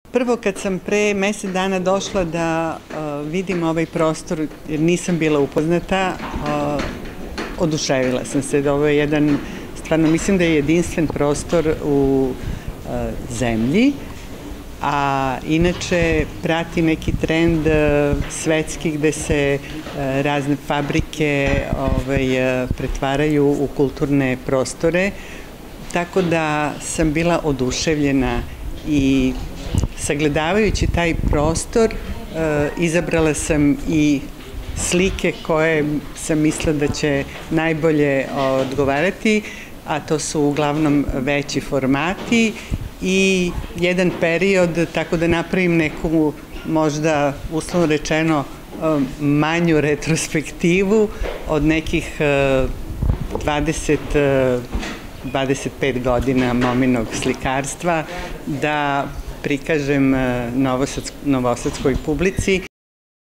Prvo kad sam pre mesec dana došla da vidim ovaj prostor, jer nisam bila upoznata, oduševila sam se da ovo je jedan, stvarno mislim da je jedinstven prostor u zemlji, a inače prati neki trend svetski gde se razne fabrike pretvaraju u kulturne prostore, tako da sam bila oduševljena i sagledavajući taj prostor izabrala sam i slike koje sam mislila da će najbolje odgovarati, a to su uglavnom veći formati i jedan period, tako da napravim neku možda uslovno rečeno manju retrospektivu od nekih 25 godina mominog slikarstva, da prikažem novosadskoj publici.